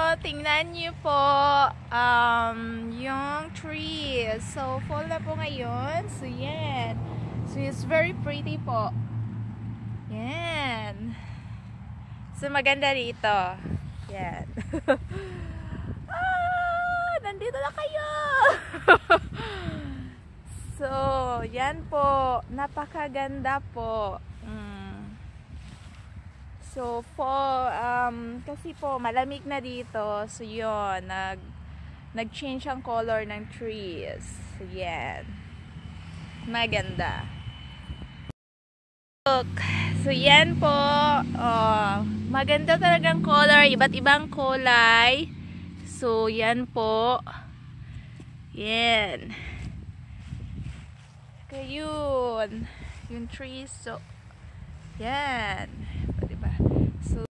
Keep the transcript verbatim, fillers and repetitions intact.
tingnan niyo po um, yung tree. So, fall na po ngayon. So, yan. So, it's very pretty po. Yan. So, maganda rito. Yan. Ah, nandito na kayo! So, yan po. Napakaganda po. Mm. So, for, um, kasi po, malamig na dito. So, yun. Nag, nag-change ang color ng trees. So, yan. Maganda. Look. So, yan po. Oh, maganda talagang color. Iba't ibang kulay. So, yan po. Yan. Kayun. Yung trees. So, yan.